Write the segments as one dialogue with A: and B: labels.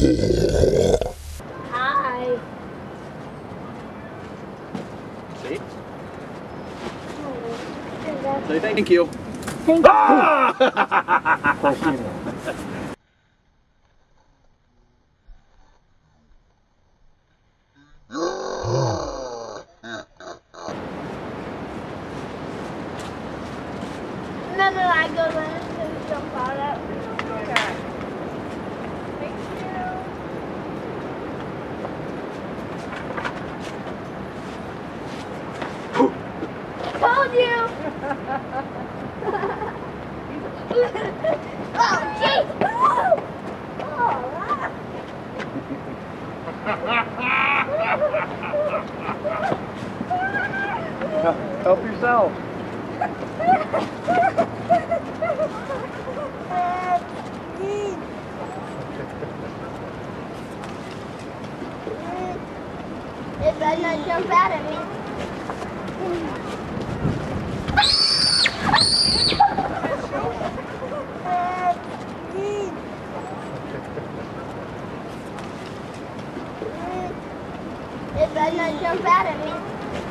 A: Hi.
B: See? Say thank you.
A: Thank you.
B: Ah!
A: No, I go to jump out at. Thank you. Told you. Oh, jeez.
B: Help yourself.
A: It better not jump out at me. It better not jump out at me.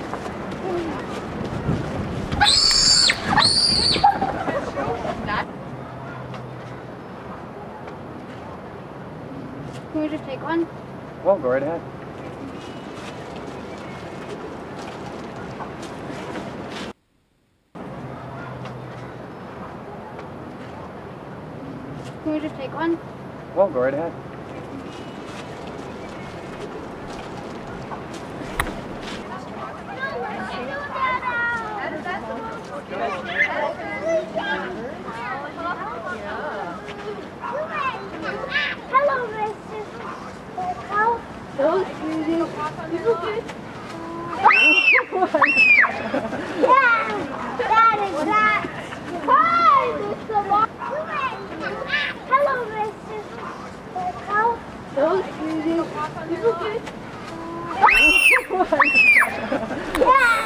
A: Can we just take one?
B: Well, go right ahead.
A: Can we just take one?
B: Well, go right ahead.
A: Hello, Mr. How? Those you good? Yeah, that is that. Hi, Mr. Mark. Hello, Mr. How? Those you good? Yeah.